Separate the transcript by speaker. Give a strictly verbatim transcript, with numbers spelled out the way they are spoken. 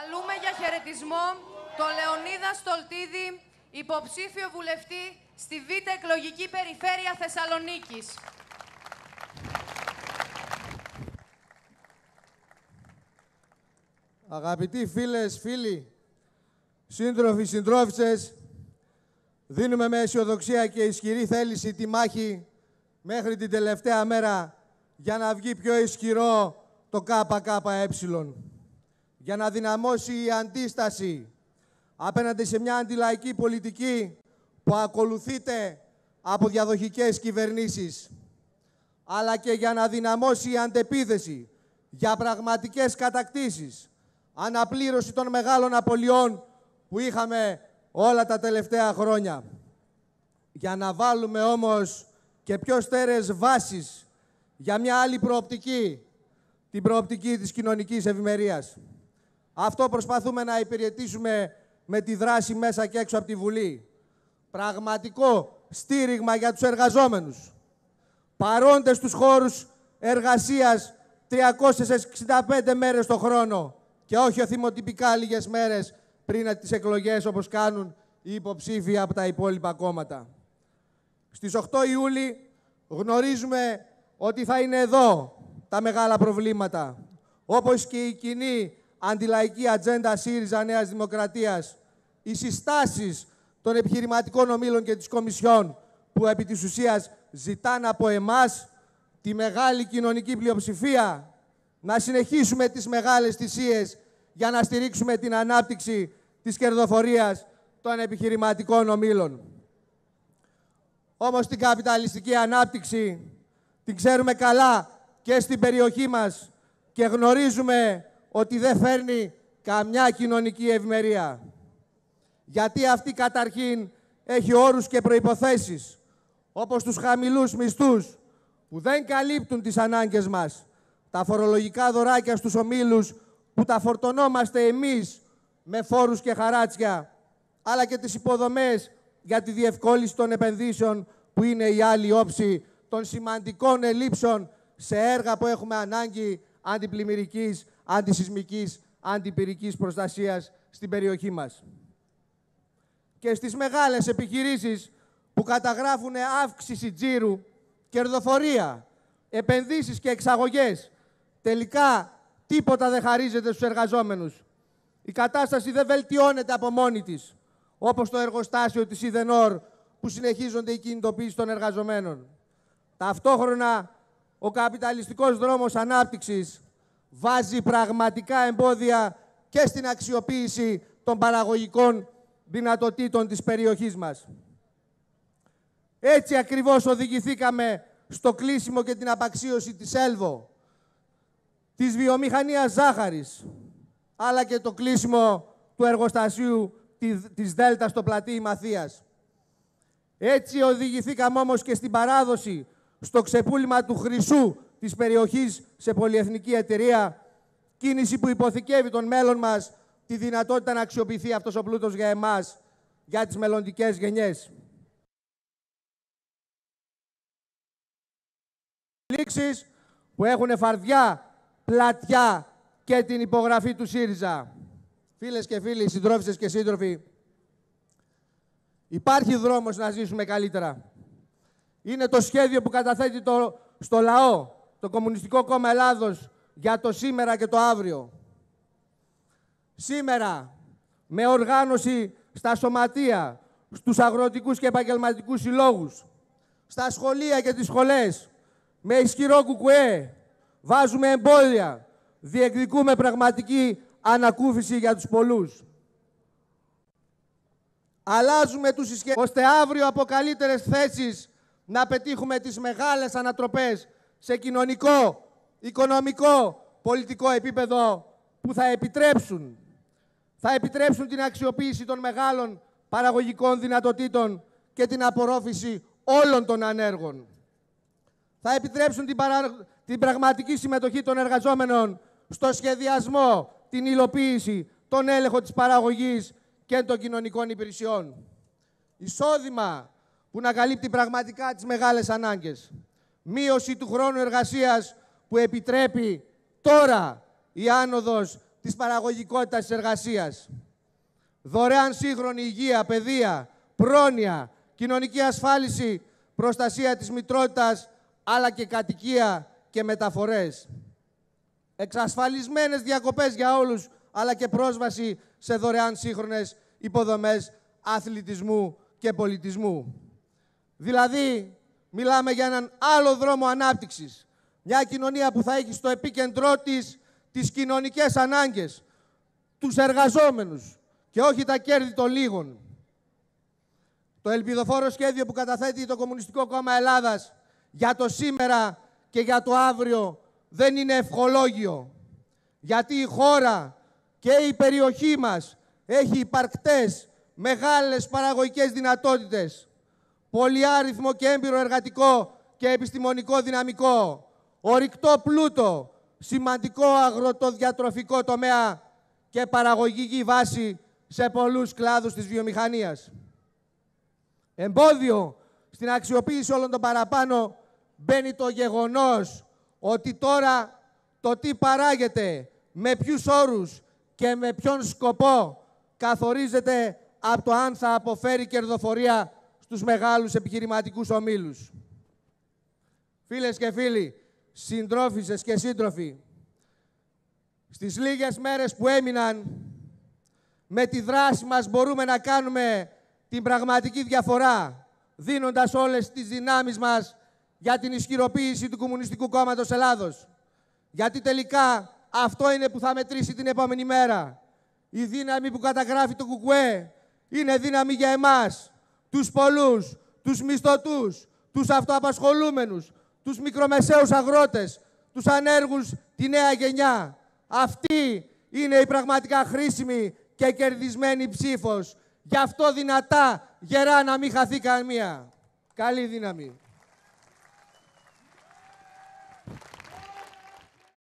Speaker 1: Καλούμε για χαιρετισμό τον Λεωνίδα Στολτίδη, υποψήφιο βουλευτή στη Β' εκλογική περιφέρεια Θεσσαλονίκης.
Speaker 2: Αγαπητοί φίλες, φίλοι, σύντροφοι, συντρόφισσες, δίνουμε με αισιοδοξία και ισχυρή θέληση τη μάχη μέχρι την τελευταία μέρα για να βγει πιο ισχυρό το ΚΚΕ, για να δυναμώσει η αντίσταση απέναντι σε μια αντιλαϊκή πολιτική που ακολουθείται από διαδοχικές κυβερνήσεις, αλλά και για να δυναμώσει η αντεπίθεση για πραγματικές κατακτήσεις, αναπλήρωση των μεγάλων απολειών που είχαμε όλα τα τελευταία χρόνια. Για να βάλουμε όμως και πιο στέρεες βάσεις για μια άλλη προοπτική, την προοπτική της κοινωνικής ευημερίας. Αυτό προσπαθούμε να υπηρετήσουμε με τη δράση μέσα και έξω από τη Βουλή. Πραγματικό στήριγμα για τους εργαζόμενους, παρόντες στους χώρους εργασίας τριακόσιες εξήντα πέντε μέρες το χρόνο και όχι οθυμοτυπικά λίγες μέρες πριν από τις εκλογές, όπως κάνουν οι υποψήφοι από τα υπόλοιπα κόμματα. Στις οκτώ Ιούλη γνωρίζουμε ότι θα είναι εδώ τα μεγάλα προβλήματα, όπως και η κοινή αντιλαϊκή ατζέντα ΣΥΡΙΖΑ Νέας Δημοκρατίας, οι συστάσεις των επιχειρηματικών ομίλων και της Κομισιόν, που επί της ουσίας ζητάνε από εμάς, τη μεγάλη κοινωνική πλειοψηφία, να συνεχίσουμε τις μεγάλες θυσίες για να στηρίξουμε την ανάπτυξη της κερδοφορίας των επιχειρηματικών ομίλων. Όμως την καπιταλιστική ανάπτυξη την ξέρουμε καλά και στην περιοχή μας και γνωρίζουμε ότι δεν φέρνει καμιά κοινωνική ευημερία. Γιατί αυτή καταρχήν έχει όρους και προϋποθέσεις, όπως τους χαμηλούς μισθούς που δεν καλύπτουν τις ανάγκες μας, τα φορολογικά δωράκια στους ομίλους που τα φορτωνόμαστε εμείς με φόρους και χαράτσια, αλλά και τις υποδομές για τη διευκόλυνση των επενδύσεων που είναι η άλλη όψη των σημαντικών ελλείψεων σε έργα που έχουμε ανάγκη αντιπλημμυρικής, αντισυσμικής, αντιπυρικής προστασίας στην περιοχή μας. Και στις μεγάλες επιχειρήσεις που καταγράφουν αύξηση τζίρου, κερδοφορία, επενδύσεις και εξαγωγές, τελικά τίποτα δεν χαρίζεται στους εργαζόμενους. Η κατάσταση δεν βελτιώνεται από μόνη της, όπως το εργοστάσιο της Ιδενόρ, που συνεχίζονται οι κινητοποίησεις των εργαζομένων. Ταυτόχρονα, ο καπιταλιστικός δρόμος ανάπτυξης βάζει πραγματικά εμπόδια και στην αξιοποίηση των παραγωγικών δυνατοτήτων της περιοχής μας. Έτσι ακριβώς οδηγηθήκαμε στο κλείσιμο και την απαξίωση της Έλβο, της βιομηχανίας ζάχαρης, αλλά και το κλείσιμο του εργοστασίου της Δέλτα στο Πλατή Μαθίας. Έτσι οδηγηθήκαμε όμως και στην παράδοση, στο ξεπούλημα του χρυσού της περιοχής σε πολυεθνική εταιρεία, κίνηση που υποθηκεύει τον μέλλον μας τη δυνατότητα να αξιοποιηθεί αυτός ο πλούτος για εμάς, για τις μελλοντικές γενιές. Λήξεις που έχουν φαρδιά, πλατιά και την υπογραφή του ΣΥΡΙΖΑ. Φίλες και φίλοι, συντρόφισσες και σύντροφοι, υπάρχει δρόμος να ζήσουμε καλύτερα. Είναι το σχέδιο που καταθέτει το, στο λαό, το Κομμουνιστικό Κόμμα Ελλάδος, για το σήμερα και το αύριο. Σήμερα, με οργάνωση στα σωματεία, στους αγροτικούς και επαγγελματικούς συλλόγους, στα σχολεία και τις σχολές, με ισχυρό κουκουέ, βάζουμε εμπόδια, διεκδικούμε πραγματική ανακούφιση για τους πολλούς. Αλλάζουμε τους ισχυρούς, ώστε αύριο από καλύτερες θέσεις να πετύχουμε τις μεγάλες ανατροπές σε κοινωνικό, οικονομικό, πολιτικό επίπεδο που θα επιτρέψουν, θα επιτρέψουν την αξιοποίηση των μεγάλων παραγωγικών δυνατοτήτων και την απορρόφηση όλων των ανέργων. Θα επιτρέψουν την, παρα... την πραγματική συμμετοχή των εργαζόμενων στο σχεδιασμό, την υλοποίηση, τον έλεγχο της παραγωγής και των κοινωνικών υπηρεσιών. Εισόδημα που να καλύπτει πραγματικά τις μεγάλες ανάγκες. Μείωση του χρόνου εργασίας που επιτρέπει τώρα η άνοδος της παραγωγικότητας της εργασίας. Δωρεάν σύγχρονη υγεία, παιδεία, πρόνοια, κοινωνική ασφάλιση, προστασία της μητρότητας, αλλά και κατοικία και μεταφορές. Εξασφαλισμένες διακοπές για όλους, αλλά και πρόσβαση σε δωρεάν σύγχρονες υποδομές αθλητισμού και πολιτισμού. Δηλαδή, μιλάμε για έναν άλλο δρόμο ανάπτυξης. Μια κοινωνία που θα έχει στο επίκεντρό της τις κοινωνικές ανάγκες, τους εργαζόμενους και όχι τα κέρδη των λίγων. Το ελπιδοφόρο σχέδιο που καταθέτει το Κομμουνιστικό Κόμμα Ελλάδας για το σήμερα και για το αύριο δεν είναι ευχολόγιο. Γιατί η χώρα και η περιοχή μας έχει υπαρκτές μεγάλες παραγωγικές δυνατότητες, πολυάριθμο και έμπειρο εργατικό και επιστημονικό δυναμικό, ορυκτό πλούτο, σημαντικό αγροτοδιατροφικό τομέα και παραγωγική βάση σε πολλούς κλάδους της βιομηχανίας. Εμπόδιο στην αξιοποίηση όλων των παραπάνω μπαίνει το γεγονός ότι τώρα το τι παράγεται, με ποιους όρους και με ποιον σκοπό καθορίζεται από το αν θα αποφέρει κερδοφορία στους μεγάλους επιχειρηματικούς ομίλους. Φίλες και φίλοι, συντρόφισσες και σύντροφοι, στις λίγες μέρες που έμειναν, με τη δράση μας μπορούμε να κάνουμε την πραγματική διαφορά, δίνοντας όλες τις δυνάμεις μας για την ισχυροποίηση του Κομμουνιστικού Κόμματος Ελλάδος. Γιατί τελικά αυτό είναι που θα μετρήσει την επόμενη μέρα. Η δύναμη που καταγράφει το ΚΚΕ είναι δύναμη για εμάς, τους πολλούς, τους μισθωτούς, τους αυτοαπασχολούμενους, τους μικρομεσαίους αγρότες, τους ανέργους, τη νέα γενιά. Αυτή είναι η πραγματικά χρήσιμη και κερδισμένη ψήφος. Γι' αυτό δυνατά, γερά, να μην χαθεί καμία. Καλή δύναμη.